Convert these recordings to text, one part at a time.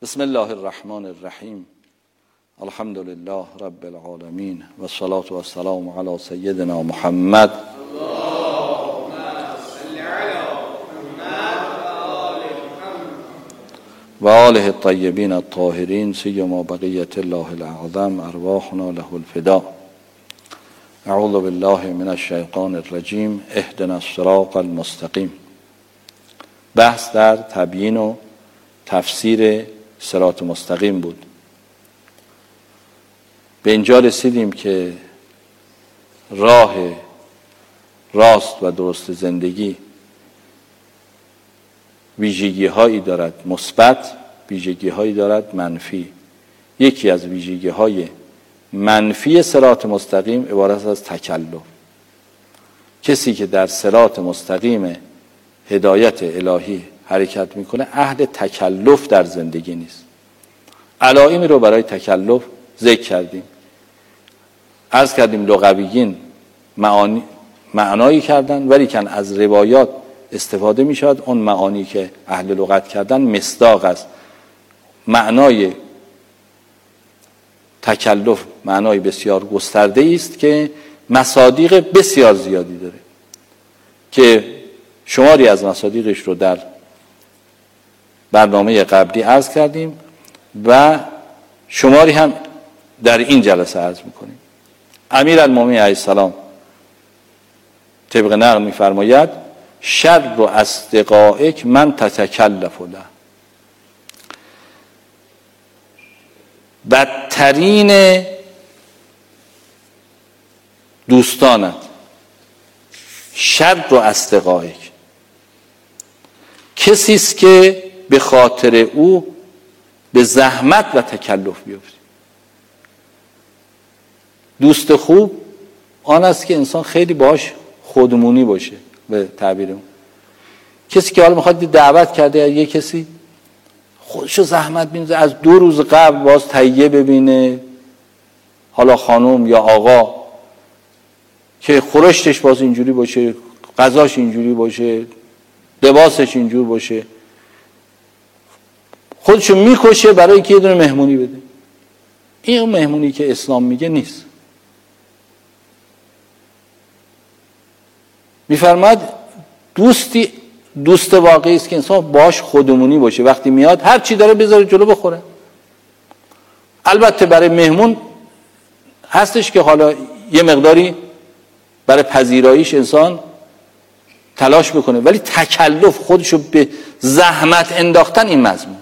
بسم الله الرحمن الرحیم. الحمد لله رب العالمین و الصلاة و السلام علی سیدنا محمد و آله الطیبین الطاهرین سیما بقیة الله الاعظم ارواحنا له الفداء. اعوذ بالله من الشیطان الرجیم. اهدنا الصراط المستقیم. بحث در تبیین و تفسیر صراط مستقیم بود. به اینجا رسیدیم که راه راست و درست زندگی ویژگی هایی دارد مثبت، ویژگی هایی دارد منفی. یکی از ویژگی های منفی صراط مستقیم عبارت از تکلف. کسی که در صراط مستقیم هدایت الهی حرکت میکنه اهل تکلف در زندگی نیست. علائمی رو برای تکلف ذکر کردیم. عرض کردیم لغویین معنایی کردن، ولی کن از روایات استفاده میشود. اون معانی که اهل لغت کردن مصداق است. معنای تکلف معنای بسیار گسترده است که مصادیق بسیار زیادی داره که شماری از مصادیقش رو در برنامه قبلی عرض کردیم و شماری هم در این جلسه عرض میکنیم. امیرالمومنین علیه السلام طبق نقل میفرماید شر و اصدقائک من تتکلف له. بدترین دوستانت شر و اصدقائک کسی است که به خاطر او به زحمت و تکلف بیفتی. دوست خوب آن است که انسان خیلی باهاش خودمونی باشه. به تعبیر اون کسی که حالا میخواد دعوت کرده یه کسی خودشو زحمت بینه، از 2 روز قبل باز تهیه ببینه، حالا خانم یا آقا، که خورشتش باز اینجوری باشه، غذاش اینجوری باشه، لباسش اینجور باشه، خودشو میکشه برای که یه دونه مهمونی بده. این اون مهمونی که اسلام میگه نیست. میفرماد دوست واقعی است که انسان باش خودمونی باشه. وقتی میاد هر چی داره بذاره جلو بخوره. البته برای مهمون هستش که حالا یه مقداری برای پذیراییش انسان تلاش بکنه، ولی تکلف خودشو به زحمت انداختن این مضمون.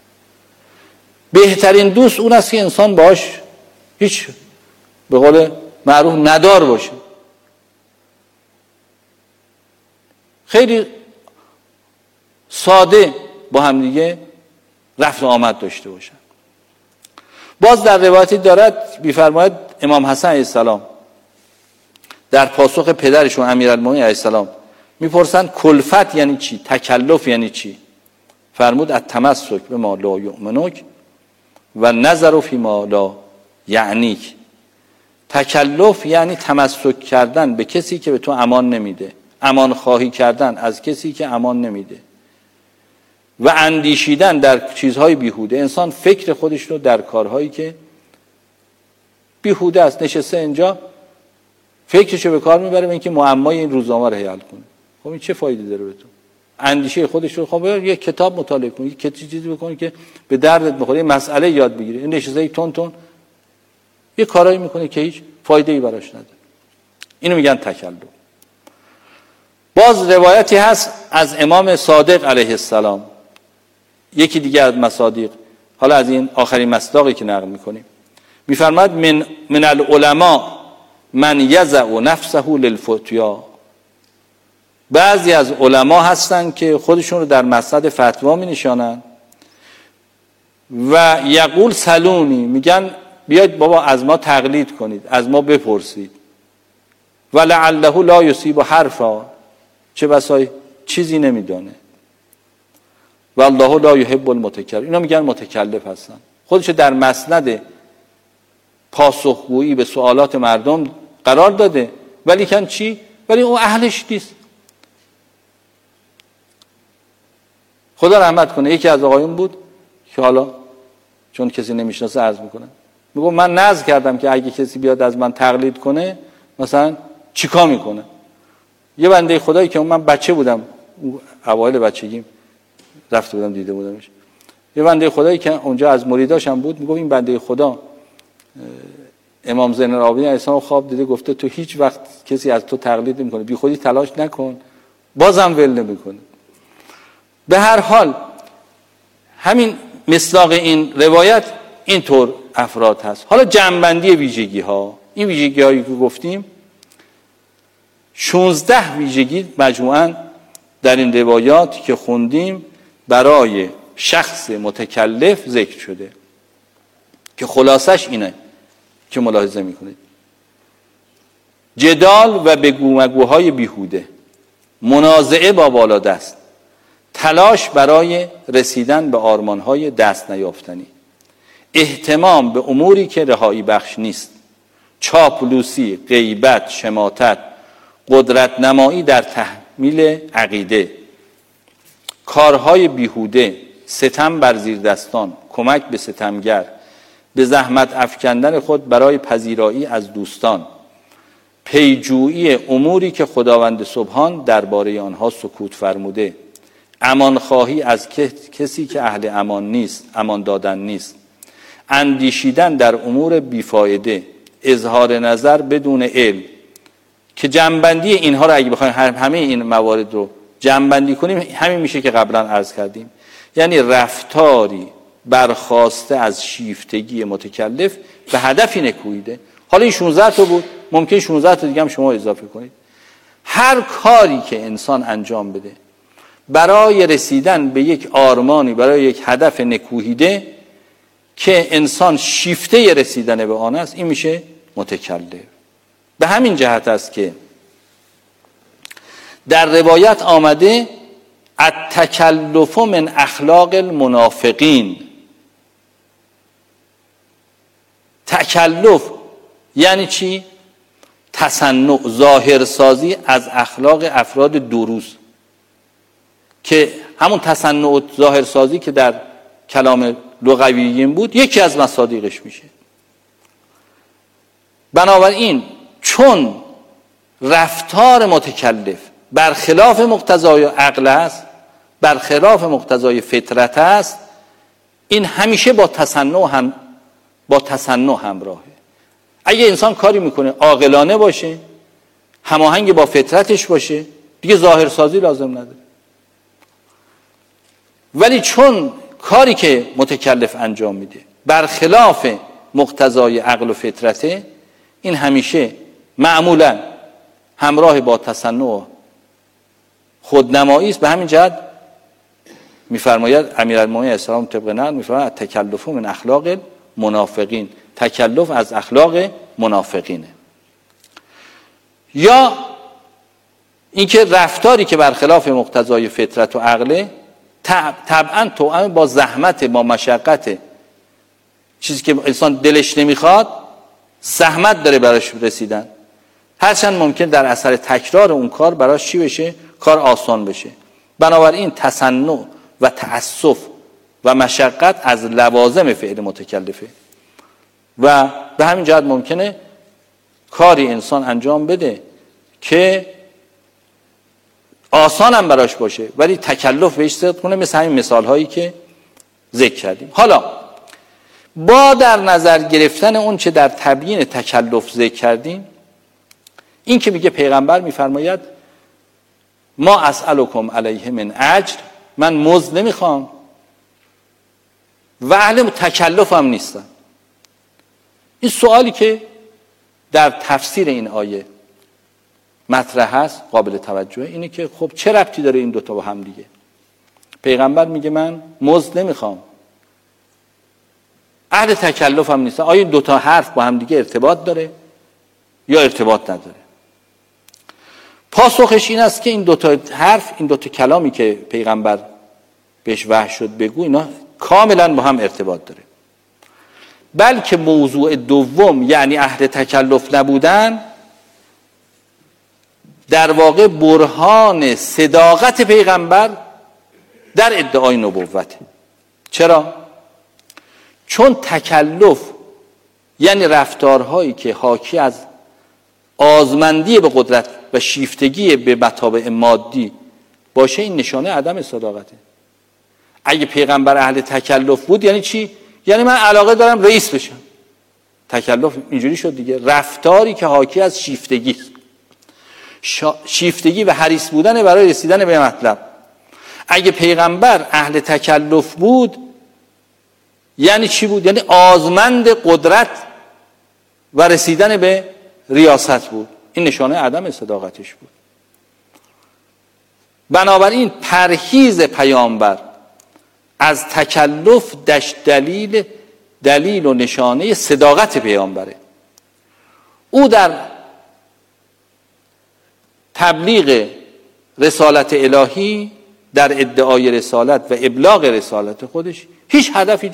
بهترین دوست اون است که انسان باش هیچ به قول معروف ندار باشه، خیلی ساده با هم دیگه رفت و آمد داشته باشن. باز در روایتی دارد می‌فرماید امام حسن علیه السلام در پاسخ پدرشون امیرالمومنین علیه السلام میپرسند کلفت یعنی چی؟ تکلف یعنی چی؟ فرمود التمسک بما لا یؤمنک و نظر فی ما لا یعنیک. تکلف یعنی تمسک کردن به کسی که به تو امان نمیده، امان خواهی کردن از کسی که امان نمیده و اندیشیدن در چیزهای بیهوده. انسان فکر خودش رو در کارهایی که بیهوده است نشسته اینجا فکرشو به کار میبره به اینکه معمای این روزنامه رو حل کنه. خب این چه فایده داره به تو؟ اندیشه خودش رو خب یک کتاب مطالعه کن، یک چیزی بکنی که به دردت بخوره، یه مسئله یاد بگیری. این نشسته تون یه کارایی میکنه که هیچ فایده ای براش نداره. اینو میگن تکلف. باز روایتی هست از امام صادق علیه السلام، یکی دیگه از مصادیق، حالا از این آخرین مصداقی که نقل میکنیم، میفرماد من العلماء من یضع نفسه للفتیا. بعضی از علما هستن که خودشون رو در مسند فتوا می نشانن و یقول سلونی، میگن بیاید بابا از ما تقلید کنید، از ما بپرسید. و لعله لا یصیب حرفا، چه بسای چیزی نمیدانه. و الله لا یحب المتکلم. اینا میگن متکلف هستن، خودشو در مسند پاسخگویی به سوالات مردم قرار داده، ولی کن چی؟ ولی اون اهلش نیست. خدا رحمت کنه، یکی از آقایون بود که حالا چون کسی نمیشناسه عرض میکنم. میگم من نذر کردم که اگه کسی بیاد از من تقلید کنه مثلا چیکار میکنه. یه بنده خدایی که من بچه بودم، اوایل بچگیم رفته بودم دیده بودمش، یه بنده خدایی که اونجا از مریداشم بود، میگم این بنده خدا امام زین العابدین علیه السلام خواب دیده گفته تو هیچ وقت کسی از تو تقلید نمیکنه، بی خودی تلاش نکن، بازم ول نمیکنه. به هر حال همین مصداق این روایت اینطور افراد هست. حالا جمع‌بندی ویژگی ها، این ویژگی هایی که گفتیم 16 ویژگی مجموعاً در این روایات که خوندیم برای شخص متکلف ذکر شده که خلاصش اینه که ملاحظه میکنید: جدال و بگومگوهای بیهوده، منازعه با بالادست، تلاش برای رسیدن به آرمانهای دست نیافتنی، اهتمام به اموری که رهایی بخش نیست، چاپلوسی، غیبت، شماتت، قدرت نمایی در تحمیل عقیده، کارهای بیهوده، ستم بر زیر دستان، کمک به ستمگر، به زحمت افکندن خود برای پذیرایی از دوستان، پیجویی اموری که خداوند سبحان درباره آنها سکوت فرموده، امان خواهی از کسی که اهل امان نیست، امان دادن نیست، اندیشیدن در امور بیفایده، اظهار نظر بدون علم. که جمع‌بندی اینها رو اگه بخوایم همه این موارد رو جمع‌بندی کنیم همین میشه که قبلا عرض کردیم، یعنی رفتاری برخاسته از شیفتگی متکلف به هدفی نکوییده. حالا این 16 تا بود، ممکن 16 تا دیگه هم شما اضافه کنید. هر کاری که انسان انجام بده برای رسیدن به یک آرمانی، برای یک هدف نکوهیده که انسان شیفته رسیدن به آن است، این میشه متکلف. به همین جهت است که در روایت آمده التکلف من اخلاق المنافقین. تکلف یعنی چی؟ تصنع، ظاهرسازی از اخلاق افراد دوروز، که همون تصنع و ظاهرسازی که در کلام لغویین بود یکی از مصادیقش میشه. بنابراین چون رفتار متکلف برخلاف مقتضای عقل است، برخلاف مقتضای فطرت است، این همیشه با تصنع همراهه. اگه انسان کاری میکنه عاقلانه باشه، هماهنگ با فطرتش باشه، دیگه ظاهرسازی لازم نداره. ولی چون کاری که متکلف انجام میده برخلاف مقتضای عقل و فطرته، این همیشه معمولا همراه با تصنع و خودنمایی است. به همین جهت میفرماید امیرالمومنین علیه السلام طبق نقل میفرماید تکلف من اخلاق منافقین، تکلف از اخلاق منافقینه. یا اینکه رفتاری که برخلاف مقتضای فطرت و عقله طبعا توأم با زحمت، با مشقت، چیزی که انسان دلش نمیخواد زحمت داره براش رسیدن، هرچند ممکن در اثر تکرار اون کار براش چی بشه؟ کار آسان بشه. بنابراین تصنع و تأسف و مشقت از لوازم فعل متکلفه و به همین جهت ممکنه کاری انسان انجام بده که آسان هم براش باشه ولی تکلف بهش صدق کنه، مثل همین مثال هایی که ذکر کردیم. حالا با در نظر گرفتن اون چه در تبیین تکلف ذکر کردیم، این که میگه پیغمبر میفرماید ما اسألکم علیه من اجر، من مزد نمیخوام و اهل تکلف هم نیستم. این سوالی که در تفسیر این آیه مطرح هست قابل توجهه اینه که خب چه ربطی داره این دوتا با هم دیگه؟ پیغمبر میگه من مزد نمیخوام، اهل تکلف هم نیستم. آیا این دوتا حرف با هم دیگه ارتباط داره یا ارتباط نداره؟ پاسخش این است که این دوتا حرف، این دوتا کلامی که پیغمبر بهش وحی شد بگو، اینا کاملا با هم ارتباط داره. بلکه موضوع دوم یعنی اهل تکلف نبودن در واقع برهان صداقت پیغمبر در ادعای نبوته. چرا؟ چون تکلف یعنی رفتارهایی که حاکی از آزمندی به قدرت و شیفتگی به مطابع مادی باشه، این نشانه عدم صداقته. اگه پیغمبر اهل تکلف بود یعنی چی؟ یعنی من علاقه دارم رئیس بشم. تکلف اینجوری شد دیگه، رفتاری که حاکی از شیفتگی است. شیفتگی و حریص بودن برای رسیدن به مطلب. اگه پیغمبر اهل تکلف بود یعنی چی بود؟ یعنی آزمند قدرت و رسیدن به ریاست بود. این نشانه عدم صداقتش بود. بنابراین پرهیز پیامبر از تکلف دلیل و نشانه صداقت پیامبره. او در تبلیغ رسالت الهی، در ادعای رسالت و ابلاغ رسالت خودش هیچ هدفی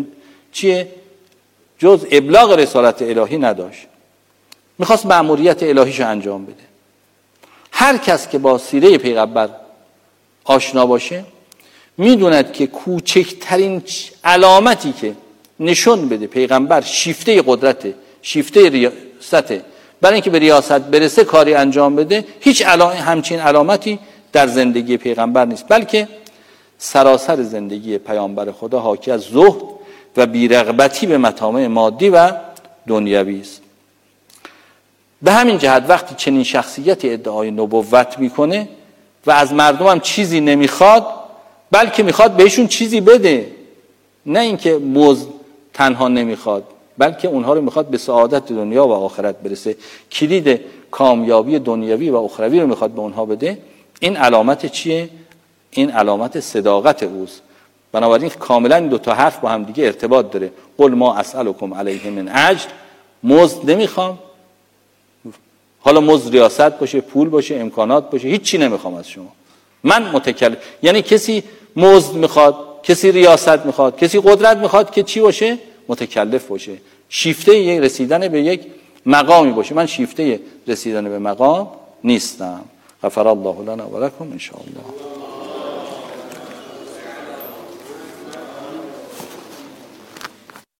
جز ابلاغ رسالت الهی نداشت. میخواست مأموریت الهیشو انجام بده. هر کس که با سیره پیغمبر آشنا باشه میدوند که کوچکترین علامتی که نشون بده پیغمبر شیفته قدرته، شیفته ریاسته، برای اینکه به ریاست برسه کاری انجام بده، هیچ همچین علامتی در زندگی پیغمبر نیست، بلکه سراسر زندگی پیامبر خدا حاکی از زهد و بیرغبتی به مطامع مادی و دنیوی است. به همین جهت وقتی چنین شخصیتی ادعای نبوت میکنه و از مردم هم چیزی نمیخواد، بلکه میخواد بهشون چیزی بده، نه اینکه مزد تنها نمیخواد، بلکه اونها رو میخواد به سعادت دنیا و آخرت برسه، کلید کامیابی دنیوی و اخروی رو میخواد به اونها بده، این علامت چیه؟ این علامت صداقت اوست. بنابراین کاملا این دو تا حرف با هم دیگه ارتباط داره. قل ما اسألکم علیه من اجر، مزد نمیخوام، حالا مزد ریاست باشه، پول باشه، امکانات باشه، هیچی نمیخوام از شما، من متکلم. یعنی کسی مزد میخواد، کسی ریاست میخواد، کسی قدرت میخواد که چی باشه؟ متکلف باشه، شیفته رسیدن به یک مقامی باشه. من شیفته رسیدن به مقام نیستم. غفر الله لنا و لکم ان شاء الله.